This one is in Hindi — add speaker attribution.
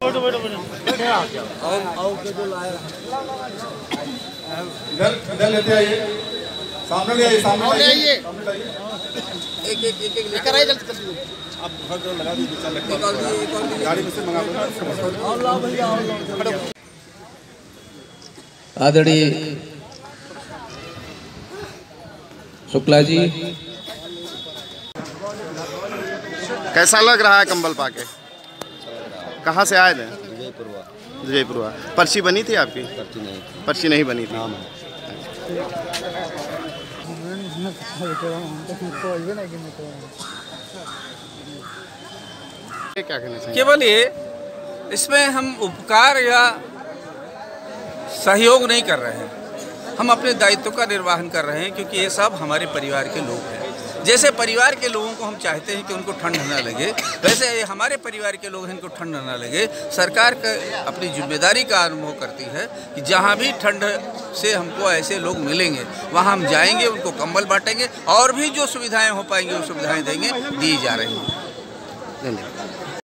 Speaker 1: इधर लेते आइए, सामने ले आइए, सामने ले आइए। एक लेकर आइए जल्दी। आप घर जो लगा दीजिए, गाड़ी में से मंगा दो।
Speaker 2: आदरणीय शुक्ला जी,
Speaker 3: कैसा लग रहा है कंबल पाके? कहाँ से आए थे? विजयपुरवा। पर्ची बनी थी आपकी? पर्ची नहीं बनी थी। क्या कहना चाहिए?
Speaker 4: केवल ये इसमें हम उपकार या सहयोग नहीं कर रहे हैं, हम अपने दायित्व का निर्वहन कर रहे हैं, क्योंकि ये सब हमारे परिवार के लोग हैं। जैसे परिवार के लोगों को हम चाहते हैं कि उनको ठंड न लगे, वैसे हमारे परिवार के लोग इनको ठंड न लगे। सरकार का अपनी जिम्मेदारी का अनुभव करती है कि जहाँ भी ठंड से हमको ऐसे लोग मिलेंगे वहाँ हम जाएंगे, उनको कंबल बांटेंगे और भी जो सुविधाएं हो पाएंगी वो सुविधाएं देंगे, दी जा रही हैं।
Speaker 3: धन्यवाद।